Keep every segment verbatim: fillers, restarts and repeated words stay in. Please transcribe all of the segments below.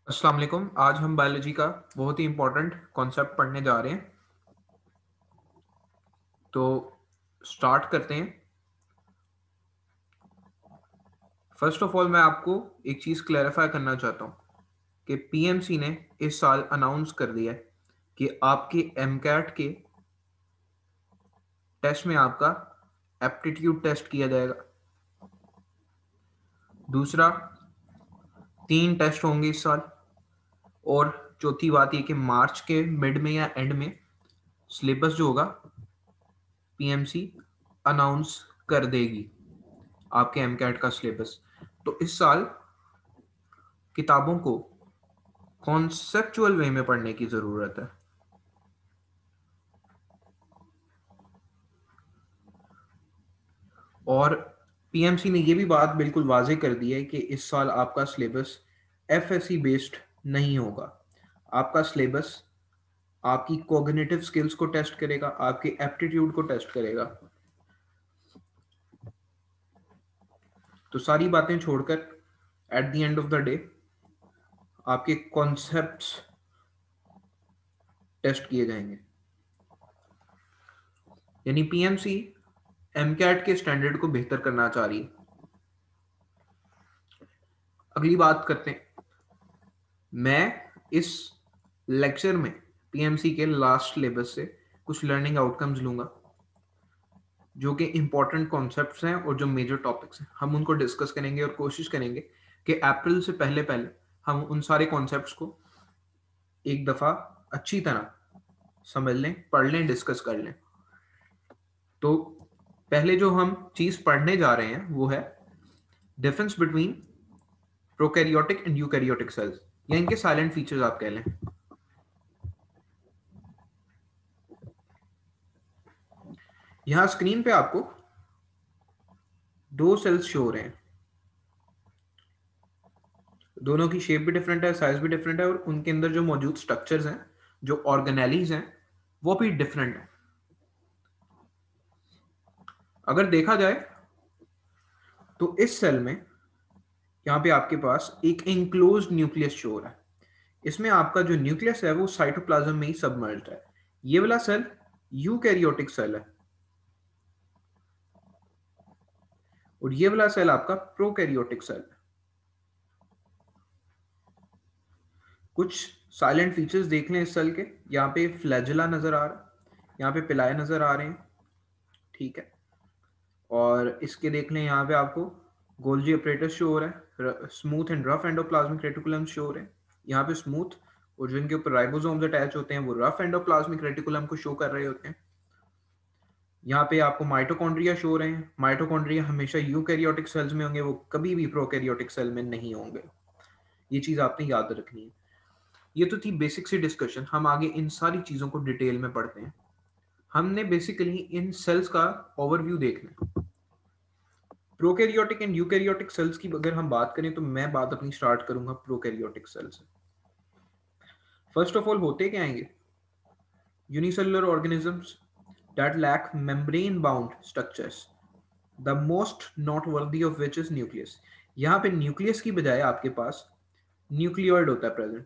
अस्सलाम वालेकुम। आज हम बायोलॉजी का बहुत ही इम्पोर्टेंट कॉन्सेप्ट पढ़ने जा रहे हैं। तो स्टार्ट करते हैं। फर्स्ट ऑफ ऑल मैं आपको एक चीज़ क्लैरिफाई करना चाहता हूँ कि पीएमसी ने इस साल अनाउंस कर दिया है कि आपके एमकैट के टेस्ट में आपका एप्टीट्यूड टेस्ट किया जाएगा। दूसरा, तीन टेस्ट होंगे इस साल। और चौथी बात ये कि मार्च के मिड में या एंड में सिलेबस जो होगा पीएमसी अनाउंस कर देगी, आपके एमकैट का सिलेबस। तो इस साल किताबों को कॉन्सेप्चुअल वे में पढ़ने की ज़रूरत है। और पीएमसी ने यह भी बात बिल्कुल वाजे कर दी है कि इस साल आपका सिलेबस एफएससी बेस्ड नहीं होगा। आपका सिलेबस आपकी कॉग्निटिव स्किल्स को टेस्ट करेगा, आपके एप्टीट्यूड को टेस्ट करेगा। तो सारी बातें छोड़कर at the end of the day आपके कॉन्सेप्ट्स टेस्ट किए जाएंगे। यानी पीएमसी एमकैट के स्टैंडर्ड को बेहतर करना चाह रही है। अगली बात करते हैं। मैं इस लेक्चर में पीएमसी के लास्ट सिलेबस से कुछ लर्निंग आउटकम्स लूंगा, जो कि इंपॉर्टेंट कॉन्सेप्ट्स हैं और जो मेजर टॉपिक्स हैं, हम उनको डिस्कस करेंगे और कोशिश करेंगे कि अप्रैल से पहले पहले हम उन सारे कॉन्सेप्ट्स को एक दफ़ा अच्छी तरह समझ लें, पढ़ लें, डिस्कस कर लें। तो पहले जो हम चीज़ पढ़ने जा रहे हैं वो है difference between prokaryotic and eukaryotic cells, या इनके साइलेंट फीचर्स आप कह लें। यहां स्क्रीन पे आपको दो सेल्स शो हो रहे हैं। दोनों की शेप भी डिफरेंट है, साइज भी डिफरेंट है, और उनके अंदर जो मौजूद स्ट्रक्चर्स हैं, जो ऑर्गेनेलीज हैं, वो भी डिफरेंट है। अगर देखा जाए तो इस सेल में यहां पे आपके पास एक एंक्लोज्ड न्यूक्लियस शो हो रहा है। इसमें आपका जो न्यूक्लियस है वो साइटोप्लाज्म में ही सबमर्ज्ड है। ये वाला सेल यूकैरियोटिक सेल है और ये वाला सेल आपका प्रोकैरियोटिक सेल है। कुछ साइलेंट फीचर्स देख लें इस सेल के। यहाँ पे फ्लैजेला नजर आ रहा है, यहाँ पे पिलाए नजर आ रहे हैं, ठीक है। और इसके देख लें, यहाँ पे आपको गोल्जी अपरेटस शो हो रहा है, smooth and rough endoplasmic reticulum show हो रहे हैं। यहाँ पे स्मूथ और जो इनके ऊपर राइबोसोम्स अटैच होते हैं वो रफ एंडोप्लाज्मिक रेटिकुलम को शो कर रहे होते हैं। यहाँ पे आपको माइटोकॉन्ड्रिया शो हो रहे हैं। माइटोकॉन्ड्रिया हमेशा यूकैरियोटिक सेल्स में होंगे, वो कभी भी प्रोकैरियोटिक सेल में नहीं होंगे। ये चीज आपने याद रखनी है। ये तो थी बेसिक सी डिस्कशन। हम आगे इन सारी चीजों को डिटेल में पढ़ते हैं। हमने बेसिकली इन सेल्स का ओवरव्यू देखना। प्रोकैरियोटिक एंड यूकैरियोटिक सेल्स की अगर हम बात करें तो मैं बात अपनी स्टार्ट करूंगा प्रोकैरियोटिक सेल से। फर्स्ट ऑफ ऑल होते क्या हैं ये? Unicellular organisms that lack membrane bound structures, the most noteworthy of which is nucleus। यहां पे न्यूक्लियस की बजाय आपके पास न्यूक्लियोइड होता है प्रेजेंट,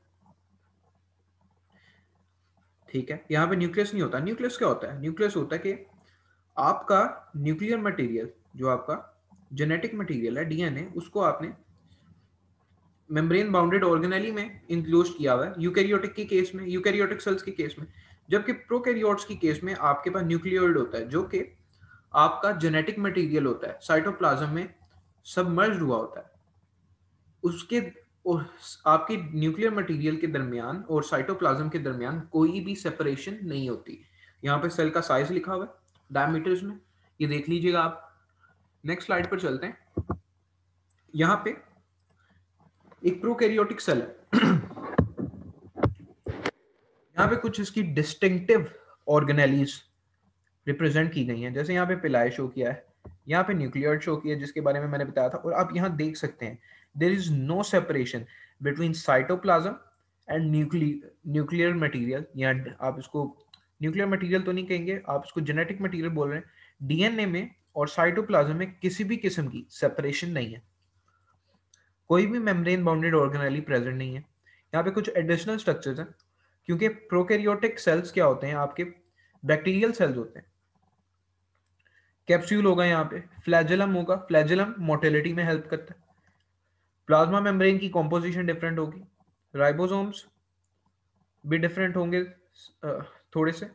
ठीक है। यहां पे न्यूक्लियस नहीं होता। न्यूक्लियस क्या होता है? न्यूक्लियस होता है कि आपका न्यूक्लियर मटेरियल, जो आपका जेनेटिक मटेरियल है, डीएनए, उसको आपने मेम्ब्रेन बाउंडेड ऑर्गेनेली में इंक्लोज किया हुआ है यूकैरियोटिक के केस में, यूकैरियोटिक सेल्स के केस में। जबकि प्रोकैरियोट्स की केस में आपके पास न्यूक्लियोइड होता है, जो कि आपका जेनेटिक मटेरियल होता है, साइटोप्लाज्म में सबमर्ज्ड हुआ होता है। उसके और आपके न्यूक्लियर मटेरियल के दरमियान और साइटोप्लाज्म के दरमियान कोई भी सेपरेशन नहीं होती। यहाँ पे सेल का साइज लिखा हुआ है डायमीटर्स में, ये देख लीजिएगा आप। नेक्स्ट स्लाइड पर चलते हैं। यहाँ पे एक प्रोकैरियोटिक सेल है। यहाँ पे कुछ इसकी डिस्टिंक्टिव ऑर्गेनेलीज रिप्रेजेंट की गई हैं। जैसे यहाँ पे पिलाए शो किया है, यहाँ पे न्यूक्लियोइड शो किया है, जिसके बारे में मैंने बताया था। और आप यहाँ देख सकते हैं there is no separation between cytoplasm and nuclear material. या आप इसको न्यूक्लियर मटेरियल तो नहीं कहेंगे, आप इसको जेनेटिक मटेरियल बोल रहे हैं। डीएनए में और साइटोप्लाज्म में किसी भी किस्म की सेपरेशन नहीं है, कोई भी मेम्ब्रेन बाउंडेड ऑर्गेनेली प्रेजेंट नहीं है। यहाँ पे कुछ एडिशनल स्ट्रक्चर्स हैं, क्योंकि प्रोकैरियोटिक सेल्स क्या होते हैं, आपके बैक्टीरियल सेल्स होते हैं। कैप्सूल होगा, यहाँ पे फ्लैजेलम होगा, फ्लैजेलम मोटिलिटी में हेल्प करता है। प्लाज्मा मेम्ब्रेन की कॉम्पोजिशन डिफरेंट होगी, राइबोसोम्स भी डिफरेंट होंगे थोड़े से।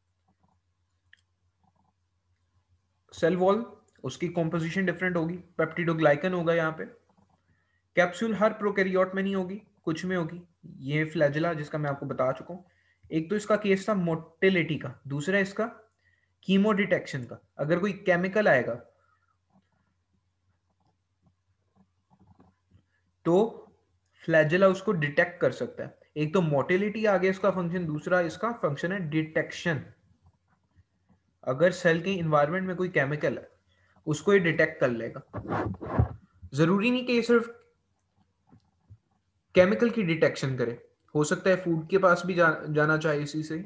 सेल वॉल, उसकी कॉम्पोजिशन डिफरेंट होगी, पेप्टिडोग्लाइकन होगा यहाँ पे। कैप्सूल हर प्रोकैरियोट में नहीं होगी, कुछ में होगी। ये फ्लैजेला जिसका मैं आपको बता चुका हूँ। एक तो इसका केस था मोटिलिटी का, दूसरा इसका कीमो डिटेक्शन का। अगर कोई केमिकल आएगा तो फ्लैजेला उसको डिटेक्ट कर सकता है। एक तो मोटिलिटी आ गया इसका फंक्शन, दूसरा इसका फंक्शन है डिटेक्शन। अगर सेल के इन्वायरमेंट में कोई केमिकल है उसको ये डिटेक्ट कर लेगा। जरूरी नहीं कि ये सिर्फ केमिकल की डिटेक्शन करे, हो सकता है फूड के पास भी जा, जाना चाहिए इसी से।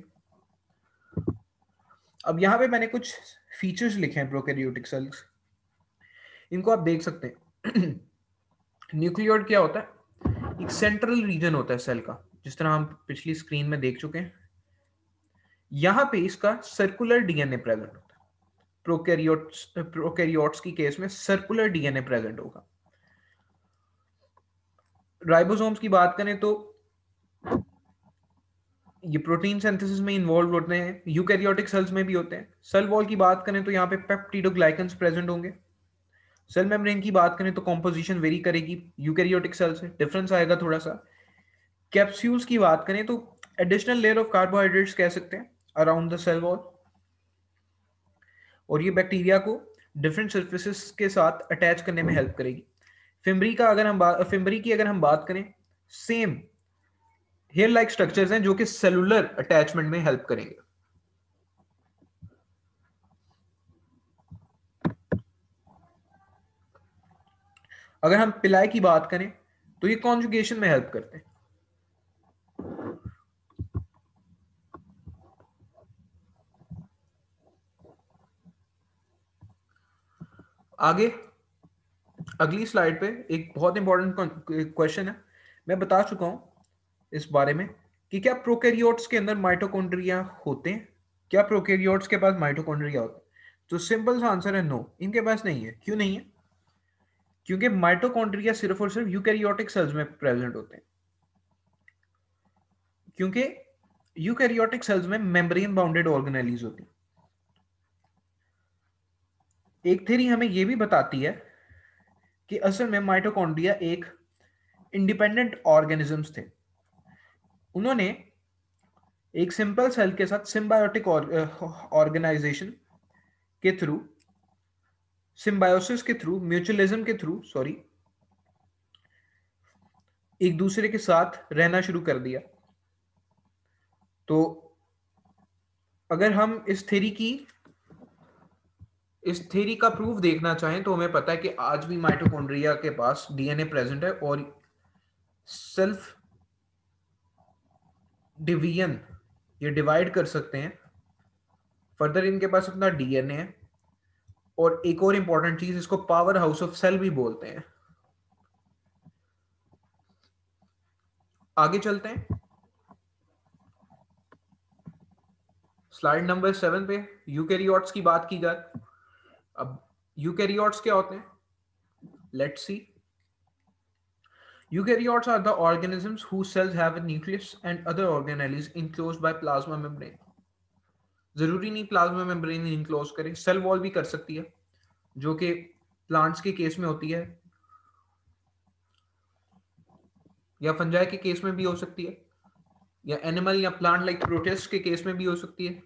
अब यहां पे मैंने कुछ फीचर्स लिखे हैं प्रोकैरियोटिक सेल्स, इनको आप देख सकते हैं। न्यूक्लियोइड क्या होता है, एक सेंट्रल रीजन होता है सेल का, जिस तरह हम पिछली स्क्रीन में देख चुके हैं। यहां पे इसका सर्कुलर डीएनए प्रेजेंट होता है। प्रोकैरियोट्स प्रोकैरियोट्स की केस में सर्कुलर डीएनए प्रेजेंट होगा। राइबोसोम्स की बात करें तो ये प्रोटीन सिंथेसिस में इन्वॉल्व होते हैं, यूकैरियोटिक सेल्स में भी होते हैं। सेल वॉल की बात करें तो यहाँ पे पेप्टिडोग्लाइकन्स प्रेजेंट होंगे। सेल मेम्ब्रेन की बात करें तो कॉम्पोजिशन वेरी करेगी, यूकैरियोटिक सेल से डिफरेंस आएगा थोड़ा सा। कैप्सूल्स की बात करें तो एडिशनल लेयर ऑफ कार्बोहाइड्रेट्स कह सकते हैं अराउंड द सेल वॉल, और ये बैक्टीरिया को डिफरेंट सर्फेसिस के साथ अटैच करने में हेल्प करेगी। फिम्बरी का अगर हम बात फिम्बरी की अगर हम बात करें, सेम हेयर लाइक स्ट्रक्चर्स हैं जो कि सेलुलर अटैचमेंट में हेल्प करेंगे। अगर हम पिलाई की बात करें तो ये कॉन्जुगेशन में हेल्प करते हैं। आगे अगली स्लाइड पे एक बहुत इंपॉर्टेंट क्वेश्चन है, मैं बता चुका हूं इस बारे में कि क्या प्रोकैरियोट्स के अंदर माइटोकॉन्ड्रिया होते हैं, क्या प्रोकैरियोट्स के पास माइटोकॉन्ड्रिया होते हैं। तो सिंपल सा आंसर है नो, इनके पास नहीं है। क्यों नहीं है? क्योंकि माइटोकॉन्ड्रिया सिर्फ और सिर्फ यूकैरियोटिक सेल्स में प्रेजेंट होते हैं, क्योंकि यूकैरियोटिक सेल्स में मेम्ब्रेन बाउंडेड ऑर्गेनेलीज होती हैं। एक थ्योरी हमें यह भी बताती है कि असल में माइटोकॉन्ड्रिया एक इंडिपेंडेंट ऑर्गेनिजम्स थे। उन्होंने एक सिंपल सेल के साथ सिम्बायोटिक ऑर्गेनाइजेशन के थ्रू, सिम्बायोसिस के थ्रू, म्यूचुअलिज्म के थ्रू, सॉरी, एक दूसरे के साथ रहना शुरू कर दिया। तो अगर हम इस थ्योरी की इस थ्योरी का प्रूफ देखना चाहें तो हमें पता है कि आज भी माइटोकॉन्ड्रिया के पास डीएनए प्रेजेंट है और सेल्फ डिवीजन ये डिवाइड कर सकते हैं। फर्दर इनके पास अपना डीएनए है, और एक और इंपॉर्टेंट चीज, इसको पावर हाउस ऑफ सेल भी बोलते हैं। आगे चलते हैं स्लाइड नंबर सेवन पे, यूकैरियोट्स की बात की जाए। अब यूकैरियोट्स क्या होते हैं, let's see. Eukaryotes are the organisms whose cells have a nucleus and other organelles enclosed by plasma membrane. जरूरी नहीं प्लाज्मा मेम्ब्रेन इनक्लोज करे, सेल वॉल भी कर सकती है, जो कि प्लांट्स के केस में होती है या फंजाई के केस में भी हो सकती है, या एनिमल या प्लांट लाइक प्रोटिस्ट के केस में भी हो सकती है।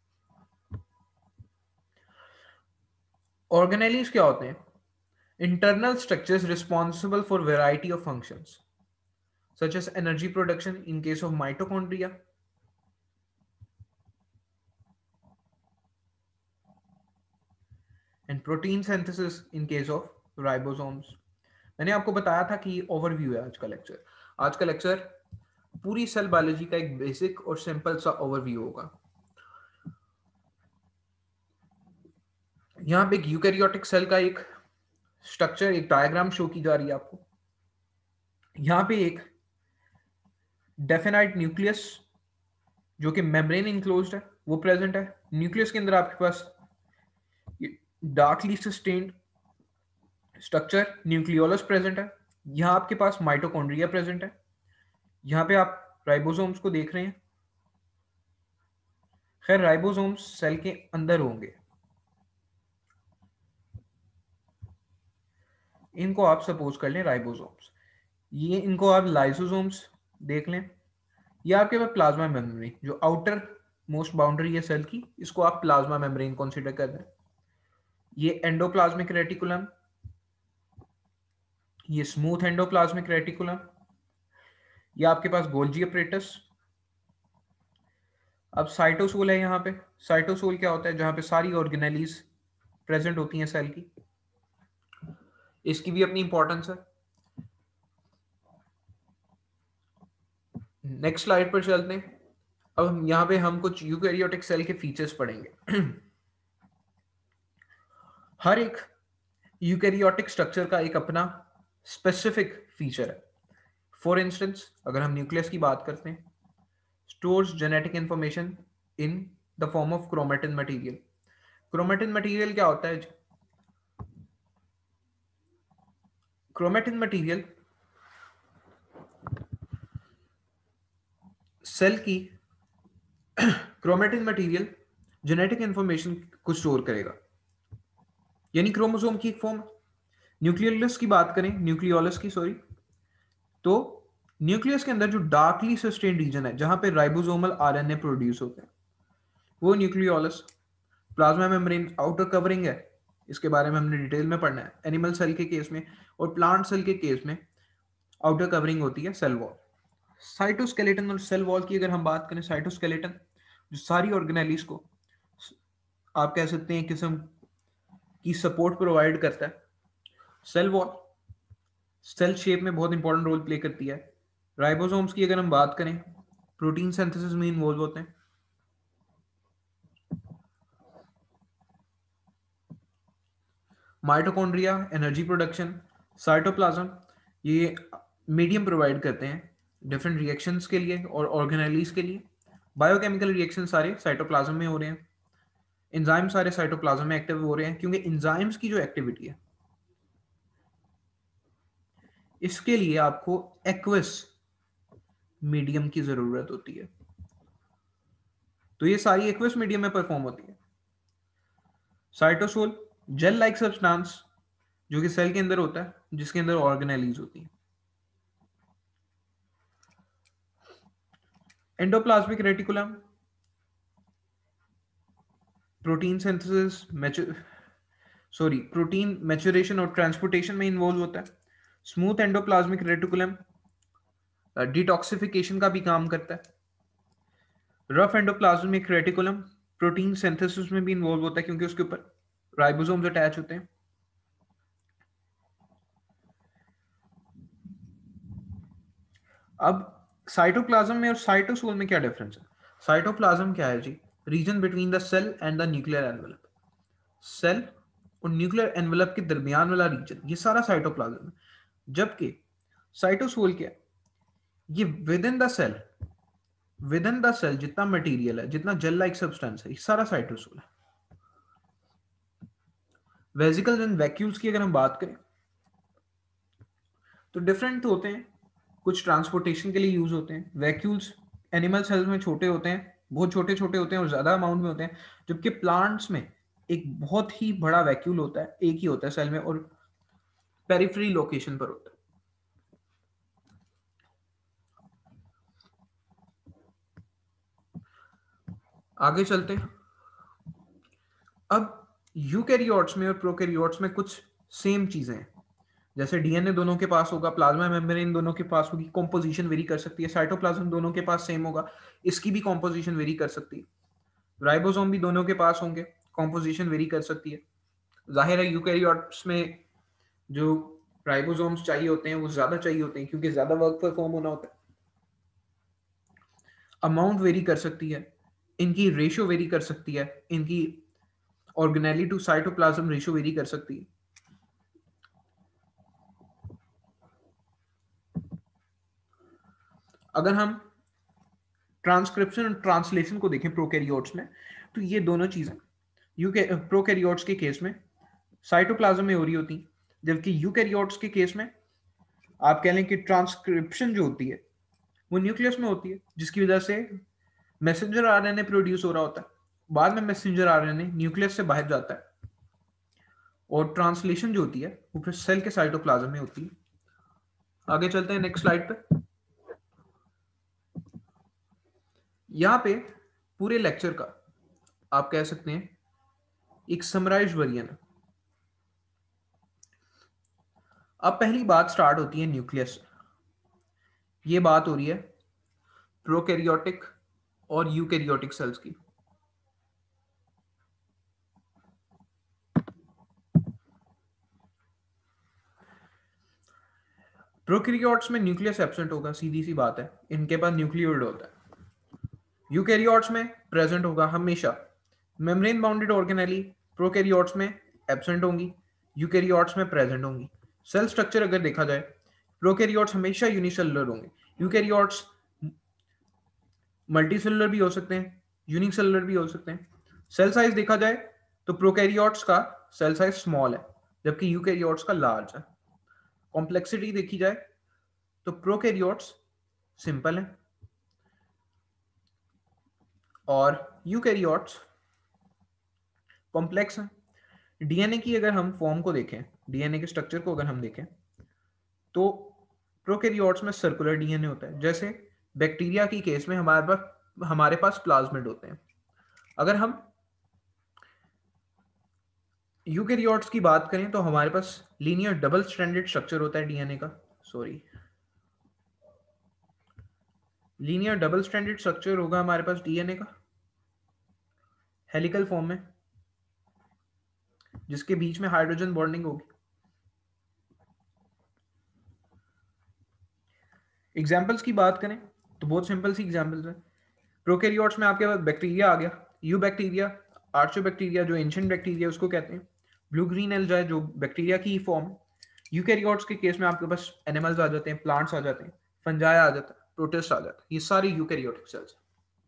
ऑर्गेनेलीज क्या होते हैं, internal structures responsible for variety of functions such as energy production in case of mitochondria, and protein synthesis in case of ribosomes. मैंने आपको बताया था कि ये ओवरव्यू है आज का लेक्चर। आज का लेक्चर पूरी सेल बायोलॉजी का एक बेसिक और सिंपल सा ओवरव्यू होगा। यहाँ पे एक यूकैरियोटिक सेल का एक स्ट्रक्चर, एक डायग्राम शो की जा रही है आपको। यहाँ पे एक डेफिनाइट न्यूक्लियस जो कि मेम्ब्रेन इनक्लोज्ड है वो प्रेजेंट है। न्यूक्लियस के अंदर आपके पास darkly sustained structure nucleolus present है। यहाँ आपके पास माइटोकॉन्ड्रिया प्रेजेंट है। यहाँ पे आप राइबोसोम्स को देख रहे हैं। खैर राइबोसोम्स सेल के अंदर होंगे, इनको आप सपोज कर लें राइबोसोम्स। ये इनको आप लाइसोसोम्स देख लें। ये आपके पास प्लाज्मा मेम्ब्रेन जो आउटर मोस्ट बाउंड्री है सेल की, इसको आप प्लाज्मा मेम्ब्रेन कंसीडर कर दें। ये एंडोप्लाज्मिक रेटिकुलम, ये स्मूथ एंडोप्लाज्मिक रेटिकुलम, ये आपके पास गोल्जी अपरेटस। अब साइटोसोल है यहाँ पे। साइटोसोल क्या होता है? जहां पे सारी ऑर्गेनेलीज प्रेजेंट होती हैं सेल की। इसकी भी अपनी इंपॉर्टेंस है। नेक्स्ट स्लाइड पर चलते हैं। अब हम यहाँ पे हम कुछ यूकैरियोटिक सेल के फीचर्स पढ़ेंगे। हर एक यूकैरियोटिक स्ट्रक्चर का एक अपना स्पेसिफिक फीचर है। फॉर इंस्टेंस अगर हम न्यूक्लियस की बात करते हैं, stores genetic information in the form of chromatin material. Chromatin material क्या होता है? क्रोमेटिन मटेरियल सेल की क्रोमेटिन मटेरियल जेनेटिक इंफॉर्मेशन को स्टोर करेगा, यानी क्रोमोसोम की एक फॉर्म। न्यूक्लियोलस की बात करें, न्यूक्लियोलस की सॉरी, तो न्यूक्लियस के अंदर जो डार्कली सस्टेन्ड रीजन है जहां पे राइबोसोमल आरएनए प्रोड्यूस होते हैं वो nucleolus. Plasma membrane outer covering है, इसके बारे में हमने डिटेल में पढ़ना है एनिमल सेल के केस में, और प्लांट सेल के केस में आउटर कवरिंग होती है सेल वॉल। साइटोस्केलेटन और सेल वॉल की अगर हम बात करें, साइटोस्केलेटन जो सारी ऑर्गेनेलीज को आप कह सकते हैं किस्म की सपोर्ट प्रोवाइड करता है। सेल वॉल सेल शेप में बहुत इंपॉर्टेंट रोल प्ले करती है। राइबोसोम्स की अगर हम बात करें, प्रोटीन सिंथेसिस में इन्वॉल्व होते हैं। Mitochondria energy production. साइटोप्लाज्म ये मीडियम प्रोवाइड करते हैं डिफरेंट रिएक्शंस के लिए और ऑर्गेनेलीज के लिए। बायोकेमिकल रिएक्शन सारे साइटोप्लाज्म में हो रहे हैं। एंजाइम सारे साइटोप्लाज्म में एक्टिव हो रहे हैं, क्योंकि एंजाइम्स की जो एक्टिविटी है इसके लिए आपको एक्वस मीडियम की जरूरत होती है, तो ये सारी एक्वस मीडियम में परफॉर्म होती है। साइटोसोल जेल लाइक सब्सटेंस जो कि सेल के अंदर होता है, जिसके अंदर ऑर्गेनेलीज होती है। Endoplasmic reticulum protein synthesis sorry protein maturation और ट्रांसपोर्टेशन में इन्वॉल्व होता है। स्मूथ एंडोप्लाज्मिक रेटिकुलम डिटॉक्सिफिकेशन का भी काम करता है। Rough endoplasmic reticulum protein synthesis में भी इन्वॉल्व होता है, क्योंकि उसके ऊपर राइबोसोम्स अटैच होते हैं। अब साइटोप्लाज्म में और साइटोसोल में क्या डिफरेंस है? साइटोप्लाज्म क्या है जी? Region between the cell and the nuclear envelope. Cell और न्यूक्लियर एनवेलप के दरमियान वाला रीजन, ये सारा साइटोप्लाज्म है। जबकि साइटोसोल क्या है? ये within the cell within the cell जितना मटेरियल है, जितना जेल लाइक सब्सटेंस है, ये सारा साइटोसोल है। वेसिकल्स एंड वैक्यूल्स की अगर हम बात करें तो डिफरेंट होते हैं। कुछ ट्रांसपोर्टेशन के लिए यूज होते हैं। वैक्यूल्स एनिमल सेल्स में छोटे होते हैं, बहुत छोटे छोटे होते हैं और ज्यादा अमाउंट में होते हैं, जबकि प्लांट्स में एक बहुत ही बड़ा वैक्यूल होता है, एक ही होता है सेल में, और पेरिफेरी लोकेशन पर होता है। आगे चलते हैं। अब यूकैरियोट्स में और प्रोकैरियोट्स में कुछ सेम चीजें हैं। जैसे डीएनए दोनों के पास होगा, प्लाज्मा मेम्ब्रेन दोनों के पास होगी, कॉम्पोजिशन वेरी कर सकती है। साइटोप्लाज्म दोनों के पास सेम होगा, इसकी भी कॉम्पोजिशन वेरी कर सकती है। राइबोसोम भी दोनों के पास होंगे, कॉम्पोजिशन वेरी कर सकती है। जाहिर है यूकैरियोट्स में जो राइबोसोम्स चाहिए होते हैं वो ज्यादा चाहिए होते हैं, क्योंकि ज्यादा वर्क परफॉर्म होना होता है। अमाउंट वेरी कर सकती है, इनकी रेशियो वेरी कर सकती है, इनकी organelle to cytoplasm ratio vary कर सकती है। अगर हम ट्रांसक्रिप्शन और ट्रांसलेशन को देखें प्रोकैरियोट्स में, तो ये दोनों चीजें यूके प्रोकैरियोट्स के केस में साइटोप्लाज्म में हो रही होती, जबकि यूकैरियोट्स के केस में आप कह लें कि ट्रांसक्रिप्शन जो होती है वो न्यूक्लियस में होती है, जिसकी वजह से मैसेंजर आरएनए प्रोड्यूस हो रहा होता है, बाद में मैसेंजर आरएनए न्यूक्लियस से बाहर जाता है, और ट्रांसलेशन जो होती है वो फिर सेल के साइटोप्लाज्म में होती है। आगे चलते हैं नेक्स्ट स्लाइड पे। यहाँ पे पूरे लेक्चर का आप कह सकते हैं एक समराइज वर्जन है। अब पहली बात स्टार्ट होती है न्यूक्लियस। ये बात हो रही है प्रोकैरियोटिक और यूकैरियोटिक सेल्स की। प्रोकैरियोट्स में न्यूक्लियस एब्सेंट होगा, सीधी सी बात है, इनके पास न्यूक्लियोइड होता है। यूकैरियोट्स में प्रेजेंट होगा हमेशा मेम्ब्रेन बाउंडेड ऑर्गेनेली, प्रोकैरियोट्स में एब्सेंट होंगी, यूकैरियोट्स में प्रेजेंट होंगी। सेल स्ट्रक्चर अगर देखा जाए, प्रोकैरियोट्स हमेशा यूनिसेलुलर होंगे, यूकैरियोट्स मल्टीसेलुलर भी हो सकते हैं, यूनिसेलुलर भी हो सकते हैं। सेल साइज देखा जाए तो प्रोकैरियोट्स का सेल साइज स्मॉल है, जबकि यूकैरियोट्स का लार्ज है। कॉम्प्लेक्सिटी देखी जाए तो प्रोकैरियोट्स सिंपल है और यूकैरियोट्स कॉम्प्लेक्स है। डीएनए की अगर हम फॉर्म को देखें, डीएनए के स्ट्रक्चर को अगर हम देखें, तो प्रोकैरियोट्स में सर्कुलर डीएनए होता है। जैसे बैक्टीरिया की केस में हमारे पास हमारे पास प्लाज्मिड होते हैं। अगर हम यूकैरियोट्स की बात करें तो हमारे पास लीनियर डबल स्ट्रैंडेड स्ट्रक्चर होता है डीएनए का, sorry linear double stranded structure होगा हमारे पास डीएनए का हेलिकल फॉर्म में, जिसके बीच में हाइड्रोजन बॉन्डिंग होगी। एग्जाम्पल्स की बात करें तो बहुत सिंपल सी एग्जाम्पल्स है। प्रोकैरियोट्स में आपके पास बैक्टीरिया आ गया, यू बैक्टीरिया, आर्चोबैक्टीरिया जो एंशिएंट बैक्टीरिया उसको कहते हैं, ब्लू ग्रीन एल्गाई जो बैक्टीरिया की फॉर्म। यूकैरियोट्स के केस में आपके पास एनिमल्स आ जाते हैं, प्लांट्स आ जाते हैं, फंजाई आ जाता है, प्रोटिस्ट आ जाता है, ये सारी यूकैरियोटिक सेल्स।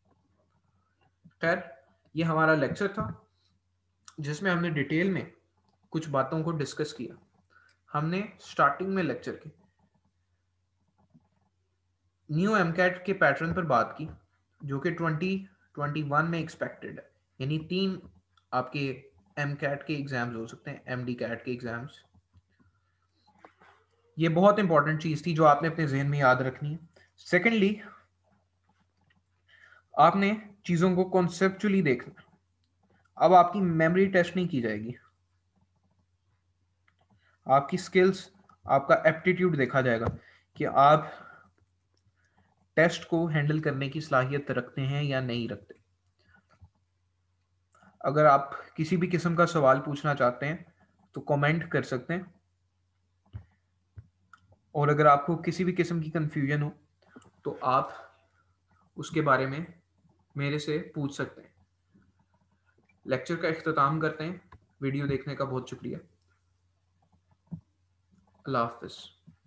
खैर, ये हमारा लेक्चर था जिसमें हमने डिटेल में कुछ बातों को डिस्कस किया। हमने स्टार्टिंग में लेक्चर के न्यू एमकैट के पैटर्न पर बात की, जो कि ट्वेंटी ट्वेंटी वन में एक्सपेक्टेड है, यानी तीन आपके एमकैट के एग्जाम्स हो सकते हैं, एमडी कैट के एग्जाम्स। ये बहुत इंपॉर्टेंट चीज थी जो आपने अपने जहन में याद रखनी है। सेकेंडली, आपने चीजों को कॉन्सेप्चुअली देखना। अब आपकी मेमोरी टेस्ट नहीं की जाएगी, आपकी स्किल्स, आपका एप्टीट्यूड देखा जाएगा कि आप टेस्ट को हैंडल करने की सलाहियत रखते हैं या नहीं रखते। अगर आप किसी भी किस्म का सवाल पूछना चाहते हैं तो कमेंट कर सकते हैं, और अगर आपको किसी भी किस्म की कंफ्यूजन हो तो आप उसके बारे में मेरे से पूछ सकते हैं। लेक्चर का इख्तिताम करते हैं। वीडियो देखने का बहुत शुक्रिया। अल्लाह हाफिज़।